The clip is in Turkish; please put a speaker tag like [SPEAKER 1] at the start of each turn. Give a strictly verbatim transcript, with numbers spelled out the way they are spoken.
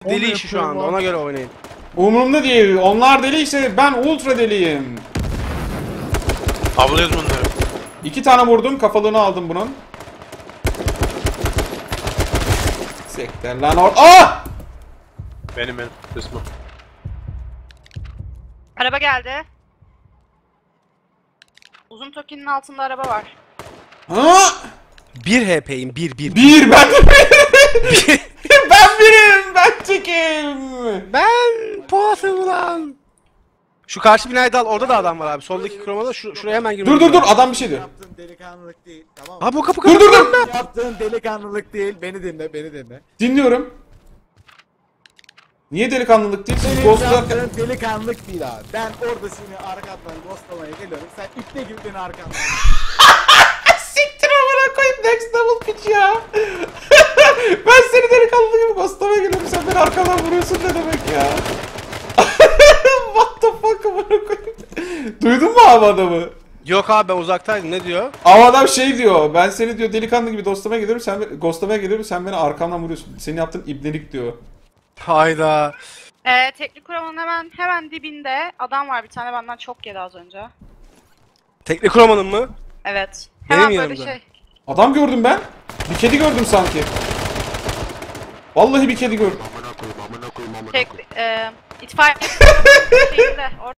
[SPEAKER 1] Deli işi şu anda, ona göre oynayın.
[SPEAKER 2] Umurumda değil. Onlar deliyse ben ultra deliyim.
[SPEAKER 3] Avlıyoruz bunları.
[SPEAKER 2] İki tane vurdum, kafalığını aldım bunun. Sekter lan or... Ah!
[SPEAKER 3] Benim benim. Kısmı.
[SPEAKER 4] Araba geldi. Uzun Toki'nin altında araba var.
[SPEAKER 2] Ha!
[SPEAKER 1] bir H P'yim, bir, bir.
[SPEAKER 2] Bir ben ben birim, ben çekeyim.
[SPEAKER 1] Ben Polat'ım ulan. Şu karşı binayı dal, orada da adam var abi. Soldaki kromada şu, şuraya hemen girmemiz
[SPEAKER 2] Dur dur dur,
[SPEAKER 1] lazım.
[SPEAKER 2] adam bir şey diyor.
[SPEAKER 5] Yaptığın delikanlılık değil, tamam mı?
[SPEAKER 1] Abi o kapı
[SPEAKER 2] Dur
[SPEAKER 1] kapı.
[SPEAKER 2] dur dur.
[SPEAKER 5] Yaptığın delikanlılık değil, beni dinle, beni dinle.
[SPEAKER 2] Dinliyorum. Niye delikanlılık değil? Siz
[SPEAKER 5] Senin
[SPEAKER 2] Ghost'la...
[SPEAKER 5] yaptığın delikanlılık değil abi. Ben orada seni arkandan ghostlamaya geliyorum, sen ipne gibi beni arkandan.
[SPEAKER 2] Siktir amına koyayım, next level pitch ya. Ben seni delikanlı gibi ghostlamaya geliyorum, sen beni arkadan vuruyorsun, ne demek ya? What the fuck amına koyayım. Duydun mu abi adamı?
[SPEAKER 1] Yok abi ben uzaktaydım, ne diyor?
[SPEAKER 2] Ama adam şey diyor, ben seni diyor delikanlı gibi ghostlamaya geliyorum, sen ghostlamaya geliyorum, sen beni arkamdan vuruyorsun. Senin yaptığın ibnelik diyor.
[SPEAKER 1] Hayda.
[SPEAKER 4] Ee, teknik kuramın hemen hemen dibinde adam var, bir tane benden çok yedi az önce.
[SPEAKER 1] Teknik kromanın mı?
[SPEAKER 4] Evet.
[SPEAKER 1] Benim
[SPEAKER 4] Hemen böyle
[SPEAKER 1] yanımda.
[SPEAKER 4] şey.
[SPEAKER 2] Adam gördüm ben. Bir kedi gördüm sanki. Vallahi bir kedi gördüm.
[SPEAKER 4] Tek, e, itfaiye şeyinde.